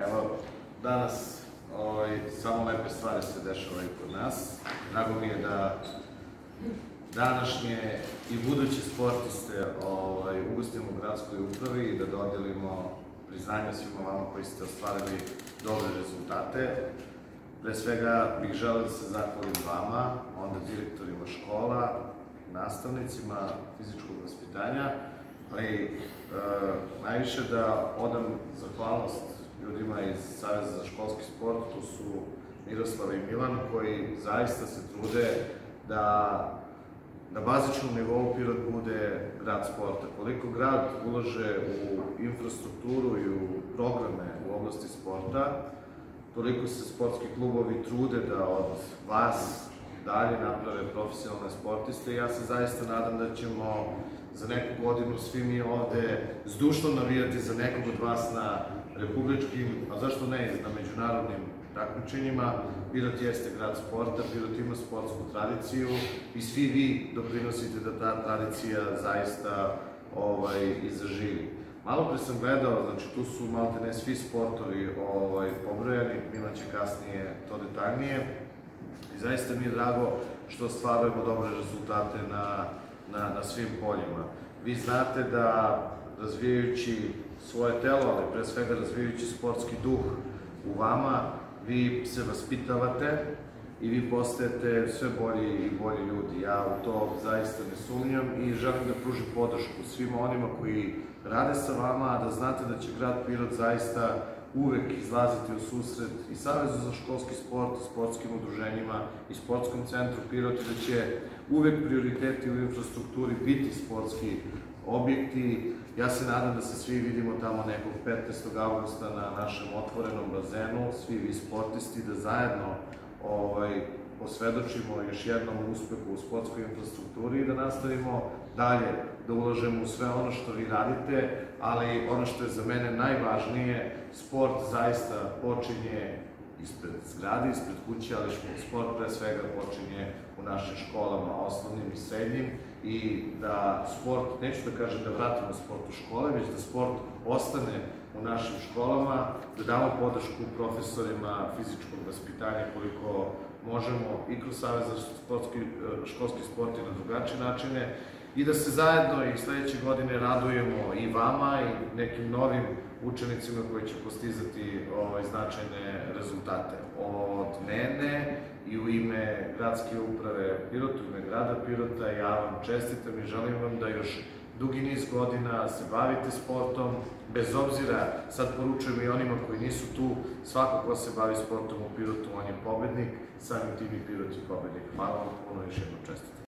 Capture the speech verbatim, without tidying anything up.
Evo, danas ovaj, samo lepe stvari se dešavaju kod nas. Drago mi je da današnje i buduće sportiste ovaj, ugostimo u gradskoj upravi i da dodelimo priznanja svima vama koji ste ostvarili dobre rezultate. Pre svega bih želeo da se zahvalim vama, onda direktorima škola, nastavnicima fizičkog vaspitanja, ali e, najviše da odam zahvalnost ljudima iz Saveza za školski sport, to su Miroslava i Milan, koji zaista se trude da na bazičnom nivou Pirot bude grad sporta. Koliko grad ulaže u infrastrukturu i u programe u oblasti sporta, toliko se sportski klubovi trude da od vas dalje naprave profesionalne sportiste i ja se zaista nadam da ćemo za neku godinu svi mi ovde zdušno navijati za nekog od vas na republičkim, a zašto ne i na međunarodnim takmičenjima. Pirot jeste grad sporta, Pirot ima sportsku tradiciju i svi vi doprinosite da ta tradicija zaista ovaj, i zaživi. Malo pre sam gledao, znači tu su malte ne svi sportovi ovaj, pobrojani, Milan će kasnije to detaljnije i zaista mi je drago što ostvarujemo dobre rezultate na, na, na svim poljima. Vi znate da razvijajući svoje telo, ali pre svega razvijajući sportski duh u vama, vi se vaspitavate i vi postajete sve bolji i bolji ljudi. Ja u to zaista ne sumnjam i želim da pružim podršku svima onima koji rade sa vama, a da znate da će grad Pirot zaista uvek izlaziti u susret i Savezu za školski sport, sportskim udruženjima i sportskom centru Pirot i da će uvek prioriteti u infrastrukturi biti sportski objekti. Ja se nadam da se svi vidimo tamo nekog petnaestog avgusta na našem otvorenom bazenu, svi vi sportisti, da zajedno ovaj, posvedočimo još jednom uspehu u sportskoj infrastrukturi i da nastavimo dalje da ulažemo u sve ono što vi radite, ali ono što je za mene najvažnije, sport zaista počinje ispred zgrade, ispred kuće, ali sport pre svega počinje u našim školama, osnovnim i srednjim, i da sport, neću da kažem da vratimo sport u škole, već da sport ostane u našim školama, da damo podršku profesorima fizičkog vaspitanja koliko možemo i kroz Savez za školski sport i na drugačije načine i da se zajedno i sledeće godine radujemo i vama i nekim novim učenicima koji će postizati ovaj, značajne rezultate. Od mene i u ime gradske uprave Pirot, u ime grada Pirota, ja vam čestitam i želim vam da još dugi niz godina se bavite sportom, bez obzira, sad poručujem i onima koji nisu tu, svako ko se bavi sportom u Pirotu, on je pobednik, samim tim i Pirot je pobednik. Hvala vam puno, još jednom čestitam.